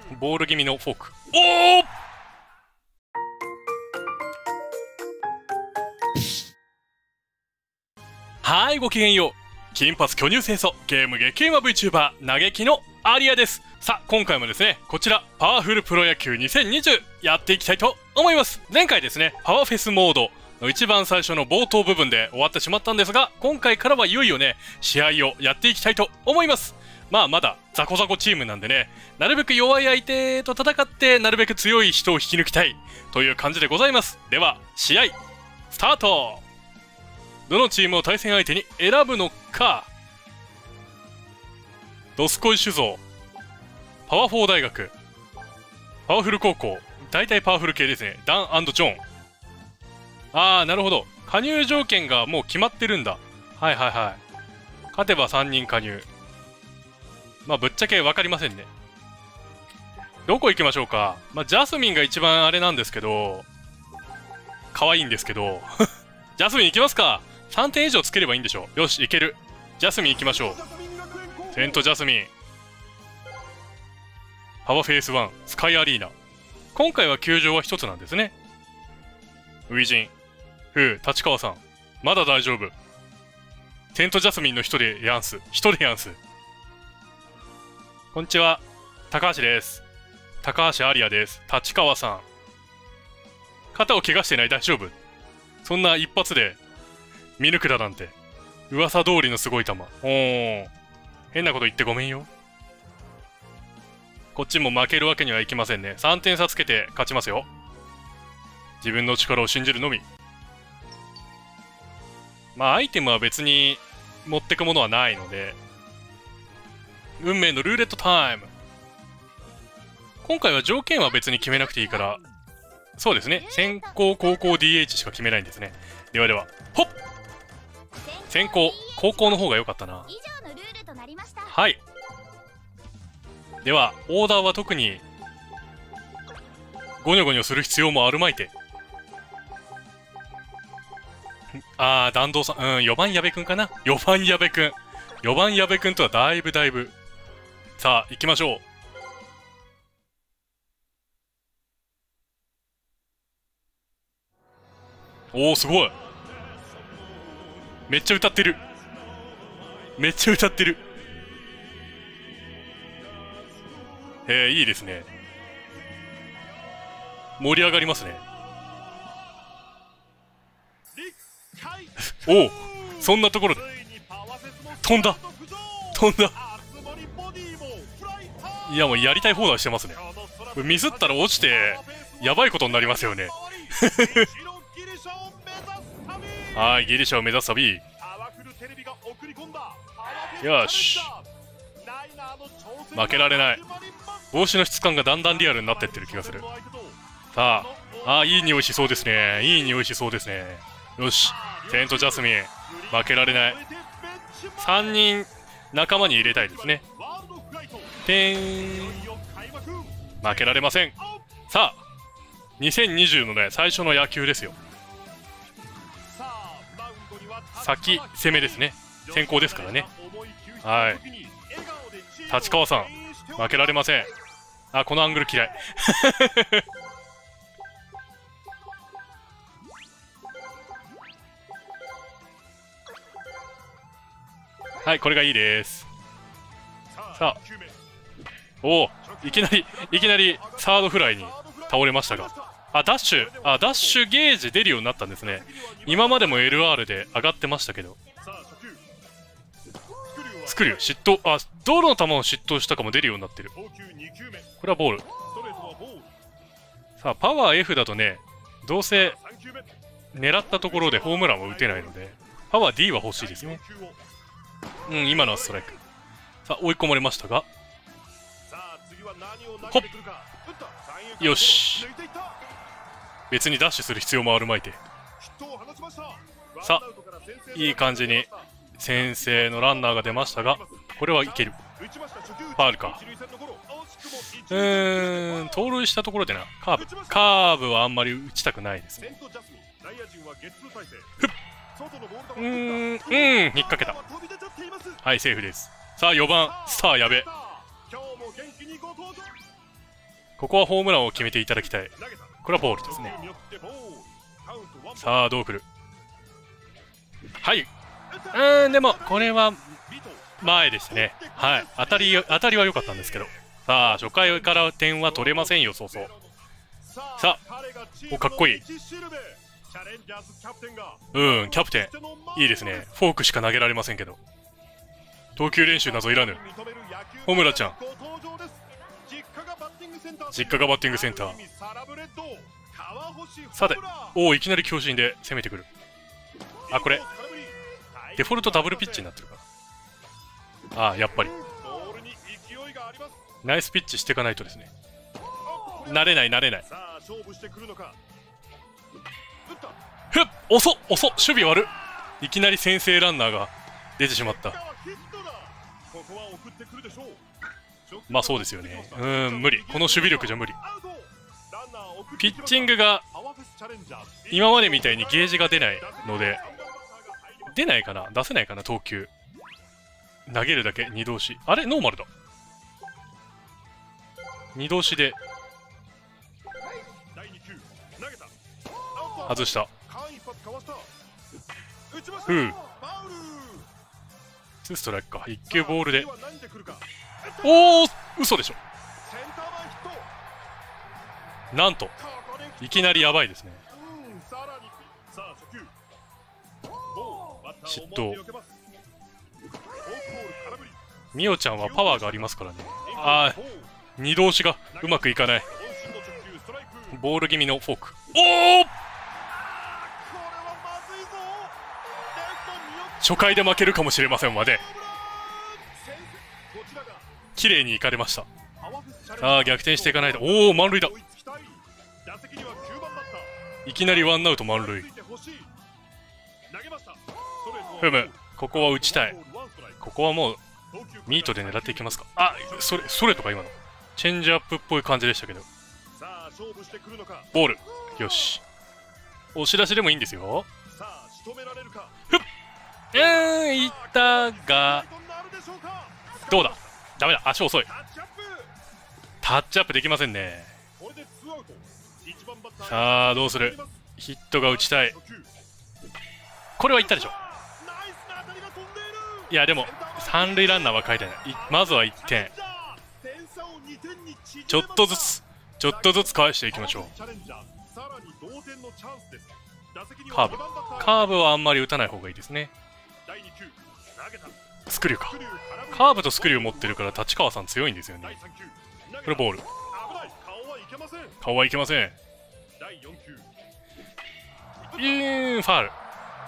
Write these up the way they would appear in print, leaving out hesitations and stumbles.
ボール気味のフォーク。おお、はい、ごきげんよう。金髪巨乳清楚ゲーム激うま VTuber 嘆きのアリアです。さあ、今回もですね、こちらパワフルプロ野球2020やっていきたいと思います。前回ですね、パワフェスモードの一番最初の冒頭部分で終わってしまったんですが、今回からはいよいよね、試合をやっていきたいと思います。まだザコザコチームなんでね、なるべく弱い相手と戦ってなるべく強い人を引き抜きたいという感じでございます。では試合スタート。どのチームを対戦相手に選ぶのか。ドスコイ酒造、パワフォー大学、パワフル高校、大体パワフル系ですね。ダン&ジョン。なるほど、加入条件がもう決まってるんだ。はいはいはい。勝てば3人加入。ぶっちゃけ分かりませんね。どこ行きましょうか。ジャスミンが一番あれなんですけど、可愛いんですけどジャスミン行きますか。3点以上つければいいんでしょう。よし、いける。ジャスミン行きましょう。セントジャスミン、パワーフェイス1スカイアリーナ。今回は球場は1つなんですね。ウイジン、立川さん、まだ大丈夫。セントジャスミンの人でやんす。こんにちは、高橋です。高橋アリアです。立川さん、肩を怪我してない？大丈夫？そんな一発で見抜くだなんて。噂通りのすごい球。変なこと言ってごめんよ。こっちも負けるわけにはいきませんね。3点差つけて勝ちますよ。自分の力を信じるのみ。アイテムは別に持ってくものはないので、運命のルーレットタイム。今回は条件は別に決めなくていいから、そうですね、先行高校 DH しか決めないんですね。ではでは、ほっ、先行高校の方が良かったな。はい、ではオーダーは特にゴニョゴニョする必要もあるまいて。弾道さん、4番矢部くんかな。4番矢部くんとはだいぶさあ行きましょう。おお、すごい。めっちゃ歌ってる。いいですね。盛り上がりますね。おお、そんなところで飛んだ。いや、もうやりたい放題してますね。これミスったら落ちてやばいことになりますよねはい、ギリシャを目指す旅。よし、負けられない。帽子の質感がだんだんリアルになってってる気がする。さあ、いい匂いしそうですね。よし、セントジャスミン、負けられない。3人仲間に入れたいですね。負けられません。さあ、2020のね、最初の野球ですよ。先攻めですね。先行ですからね。はい、立川さん、負けられません。このアングル嫌いはい、これがいいです。さあ、おお、いきなりサードフライに倒れましたが、ダッシュゲージ出るようになったんですね。今までも LR で上がってましたけど。スクリュー嫉妬、道路の球を嫉妬したかも出るようになってる。これはボール。さあ、パワー F だとね、どうせ狙ったところでホームランは打てないので、パワー D は欲しいですね。今のはストライク。さあ、追い込まれましたが、ほっ、よし、別にダッシュする必要もあるまいて。さあ、いい感じに先制のランナーが出ましたが、これはいける。ファウルか。盗塁したところでな、カーブはあんまり打ちたくないですね。引っ掛けた。はい、セーフです。さあ、4番スター矢部。 ここはホームランを決めていただきたい。これはボールですね。さあどうくる。はい。でもこれは前でしたね。はい。当たりは良かったんですけど。さあ初回から点は取れませんよ。そうそう。さあお、かっこいい。キャプテンいいですね。フォークしか投げられませんけど、投球練習などいらぬ。ホムラちゃん、実家がバッティングセンター。さて、いきなり強振で攻めてくる。あ、これデフォルトダブルピッチになってるか。やっぱりナイスピッチしていかないとですね。慣れない。ふっ、遅っ、守備悪っ。いきなり先制ランナーが出てしまった。まあそうですよね。無理。この守備力じゃ無理。ピッチングが今までみたいにゲージが出ないので、出せないかな。投球投げるだけ2同士。あれノーマルだ。2同士で外した。2ストライクか。1球ボールで。嘘でしょ。なんといきなりやばいですね。嫉妬。ミオちゃんはパワーがありますからね。2同士がうまくいかない。ボール気味のフォーク。初回で負けるかもしれませんまで。綺麗にいかれました。さあ逆転していかないと。満塁だ。いきなりワンアウト満塁。ここは打ちたい。ここはもうミートで狙っていきますか。それとか今のチェンジアップっぽい感じでしたけど。ボール。よし、押し出しでもいいんですよ。いったがどうだ。ダメだ。足遅い。タッチアップできませんね。さあどうする。ヒットが打ちたい。これはいったでしょ。いやでも三塁ランナーは書いてない。まずは1点。ちょっとずつ返していきましょう。カーブはあんまり打たない方がいいですね。スクリューか。カーブとスクリュー持ってるから立川さん強いんですよね。これボール。顔はいけません。ファール。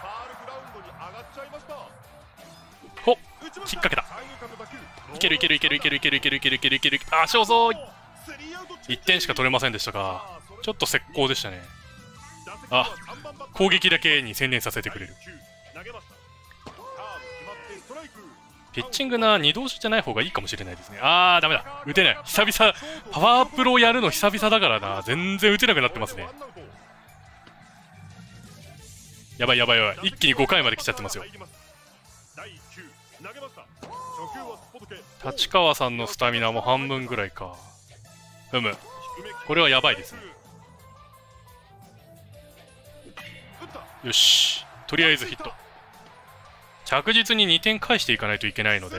ほっ、引っ掛けた。いける。足遅い。1点しか取れませんでしたが、ちょっと絶好でしたね。攻撃だけに専念させてくれる。ピッチングな2同士じゃない方がいいかもしれないですね。ダメだ。打てない。久々、パワープロやるの久々だからな。全然打てなくなってますね。やばい。一気に5回まで来ちゃってますよ。立川さんのスタミナも半分ぐらいか。これはやばいですね。よし、とりあえずヒット。着実に2点返していかないといけないので。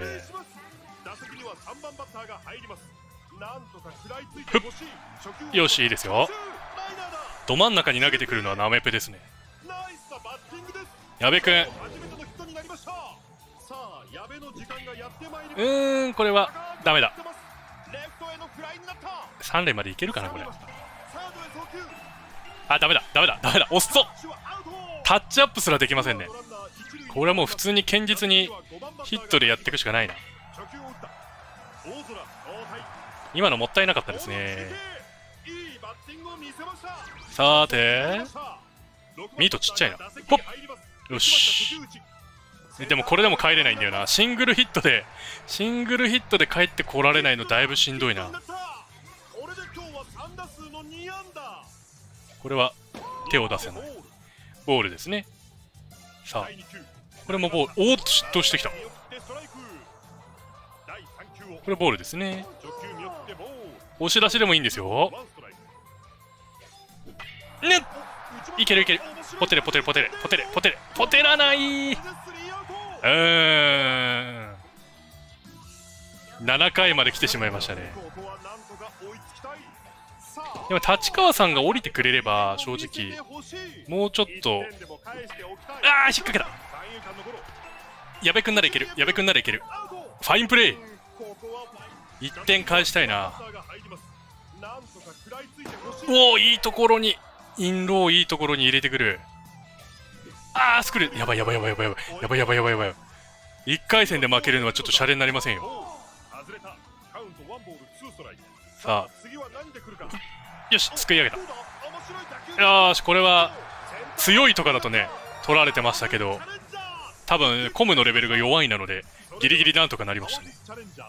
よし、いいですよ。ど真ん中に投げてくるのはナメプですね。矢部君。これはダメだ。3塁までいけるかなこれ。ダメだ。おっそ。タッチアップすらできませんね。これはもう普通に堅実にヒットでやっていくしかないな。今のもったいなかったですね。さてミートちっちゃいな。ほっ、よし。でもこれでも帰れないんだよな。シングルヒットで帰ってこられないのだいぶしんどいな。これは手を出せない。ボールですね。さあこれもボール。嫉妬してきた。これボールですね。 押し出しでもいいんですよ。ねっ、いけるいける。ポテレポテレポテレポテレポテレポテらない。7回まで来てしまいましたね。でも立川さんが降りてくれれば正直もうちょっと、ああ引っ掛けた。矢部君ならいける、矢部君ならいける。ファインプレー。1点返したいな。おお、いいところにインロー、いいところに入れてくる。ああスクル、やばいやばいやばいやばいやばいやばいやばいやばい。1回戦で負けるのはちょっとシャレになりませんよ。さあよし、すくい上げた。よし、これは強いとかだとね取られてましたけど、多分コムのレベルが弱いなのでギリギリなんとかなりましたね。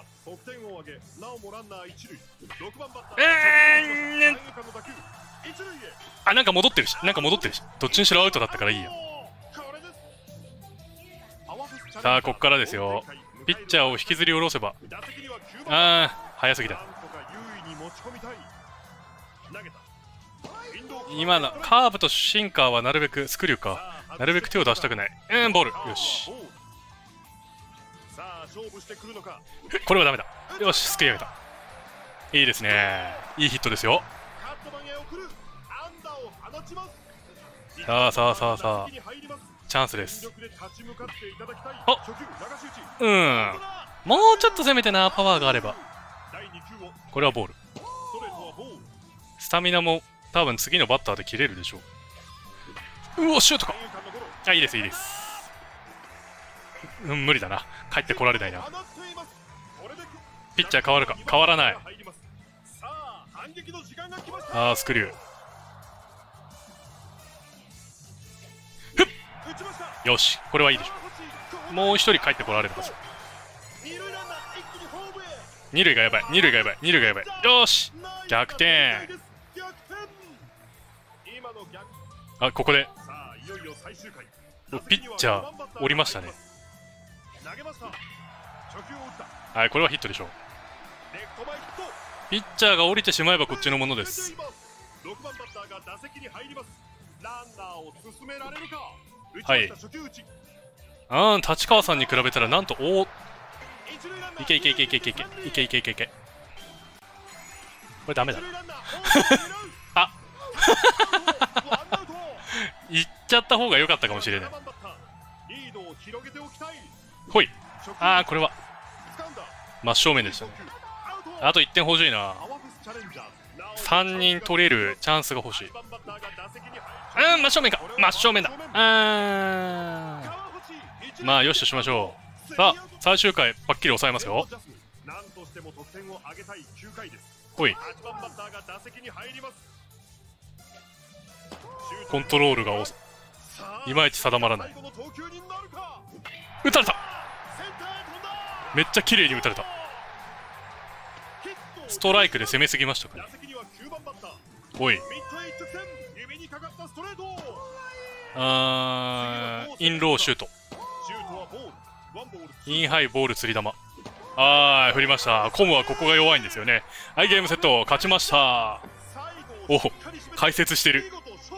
あ、なんか戻ってるし、なんか戻ってるし、どっちにしろアウトだったからいいや。さあこっからですよ。ピッチャーを引きずり下ろせば、ああ早すぎだ。今のカーブとシンカーはなるべくスクリューか、なるべく手を出したくない。ボール、よし。これはダメだ。よし、すくい上げた。いいですね、いいヒットですよ。さあさあさあさあ、チャンスです。あ、もうちょっと攻めてな、パワーがあれば。これはボール。スタミナも多分次のバッターで切れるでしょう。うお、シュートか。あ、いいですいいです。無理だな、帰ってこられないな。ピッチャー変わるか、変わらない。あースクリュー。ふっ、よし、これはいいでしょう。もう一人帰ってこられるはず。二塁がやばい、二塁がやばい、二塁がやばい。よし、逆転。あ、ここでピッチャー降りましたね。はい、これはヒットでしょう。ピッチャーが降りてしまえばこっちのものです。はい、立川さんに比べたらなんと、おお、いけいけいけいけいけいけいけいけいけいけ。これダメだあ行っちゃった方が良かったかもしれない。ほい。ああ、これは真正面でしたね。あと1点欲しいな。3人取れるチャンスが欲しい。真正面か、真正面だ。まあよしとしましょう。さあ最終回パッキリ抑えますよ。ほい。コントロールがいまいち定まらない。打たれた。めっちゃ綺麗に打たれた。ストライクで攻めすぎましたかね。おい、インローシュート、インハイボール釣り玉。振りました。コムはここが弱いんですよね。はい、ゲームセット勝ちました。お、解説してる。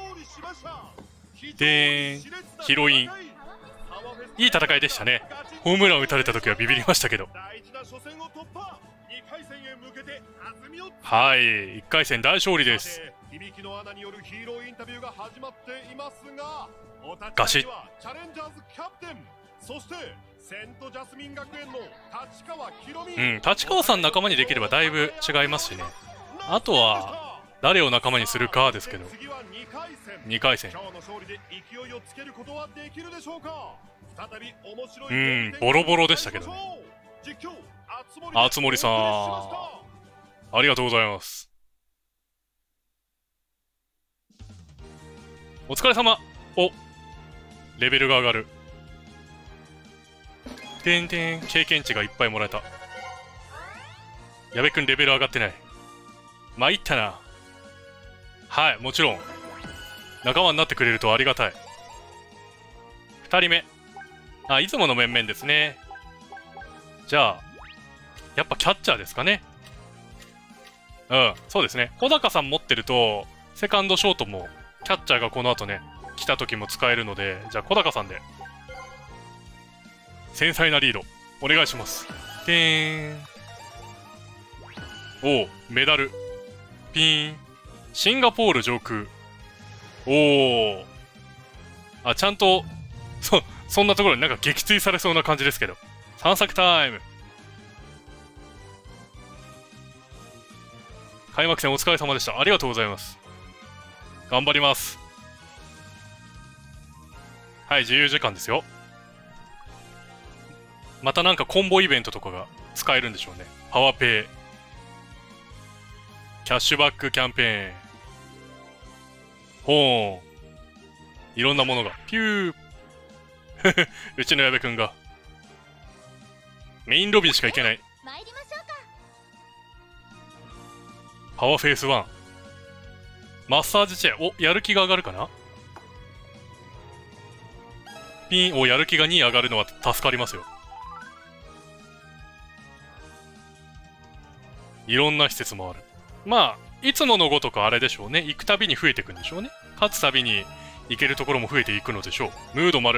でーん、ヒロイン。いい戦いでしたね。ホームラン打たれた時はビビりましたけど。はい、1回戦大勝利です。ガシッ。立川さん仲間にできればだいぶ違いますしね。あとは誰を仲間にするかですけど。2回戦、ボロボロでしたけどね。あつ森さん、ありがとうございます。お疲れ様。お、レベルが上がる。てんてん、経験値がいっぱいもらえた。矢部くんレベル上がってない。参ったな。はい、もちろん仲間になってくれるとありがたい。2人目、いつもの面々ですね。じゃあやっぱキャッチャーですかね。 うん、そうですね。小高さん持ってると、セカンドショートも、キャッチャーがこの後ね、来た時も使えるので、じゃあ小高さんで、繊細なリード、お願いします。てーん。おお、メダル。ピーン。シンガポール上空。おお。あ、ちゃんと、そんなところになんか撃墜されそうな感じですけど。散策タイム。開幕戦お疲れ様でした。ありがとうございます。頑張ります。はい、自由時間ですよ。またなんかコンボイベントとかが使えるんでしょうね。パワーペイ。キャッシュバックキャンペーン。ほーん。いろんなものが。ピュー。うちの矢部くんが。メインロビーしか行けない。パワーフェイス1。マッサージチェア。お、やる気が上がるかな。ピン。お、やる気が2上がるのは助かりますよ。いろんな施設もある。まあ、いつものごとくあれでしょうね。行くたびに増えていくんでしょうね。勝つたびに行けるところも増えていくのでしょう。ムード丸。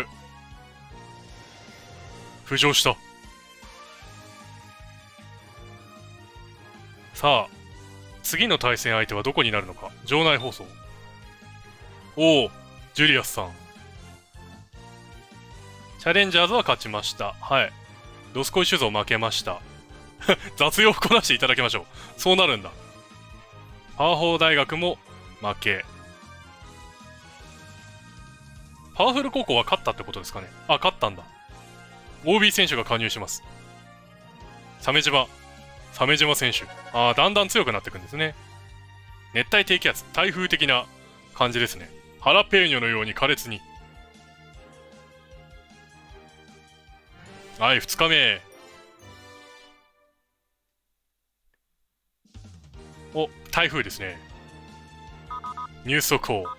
浮上した。さあ、次の対戦相手はどこになるのか。場内放送。おお、ジュリアスさん。チャレンジャーズは勝ちました。はい。ドスコイ酒造負けました。雑用こなしていただきましょう。そうなるんだ。パワホー大学も負け。パワフル高校は勝ったってことですかね。あ、勝ったんだ。OB 選手が加入します。鮫島選手。ああ、だんだん強くなっていくんですね。熱帯低気圧、台風的な感じですね。ハラペーニョのように苛烈に。はい、2日目。お、台風ですね。ニュース速報。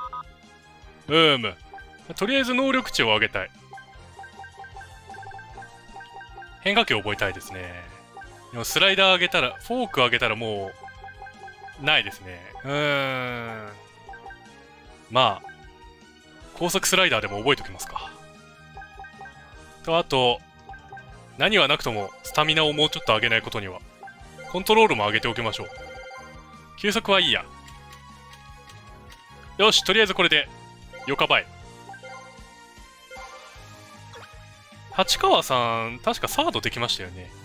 とりあえず能力値を上げたい。変化球を覚えたいですね。でもスライダー上げたら、フォーク上げたらもう、ないですね。まあ、高速スライダーでも覚えておきますか。と、あと、何はなくとも、スタミナをもうちょっと上げないことには、コントロールも上げておきましょう。球速はいいや。よし、とりあえずこれで、よかばい。八川さん、確かサードできましたよね。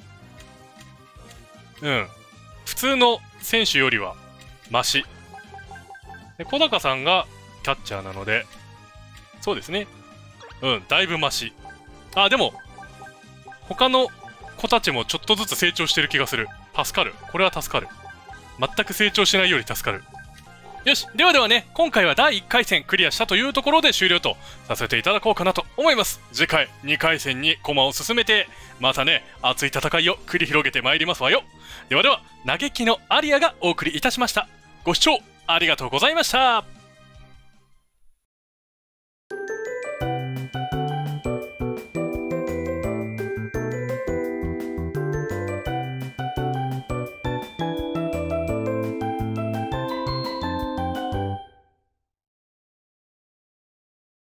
うん。普通の選手よりは、マシ。で、小高さんがキャッチャーなので、そうですね。うん、だいぶマシ。あ、でも、他の子たちもちょっとずつ成長してる気がする。助かる。これは助かる。全く成長しないより助かる。よし、ではね、今回は第1回戦クリアしたというところで終了とさせていただこうかなと思います。次回2回戦に駒を進めて、またね、熱い戦いを繰り広げてまいりますわよ。では、嘆きのアリアがお送りいたしました。ご視聴ありがとうございました。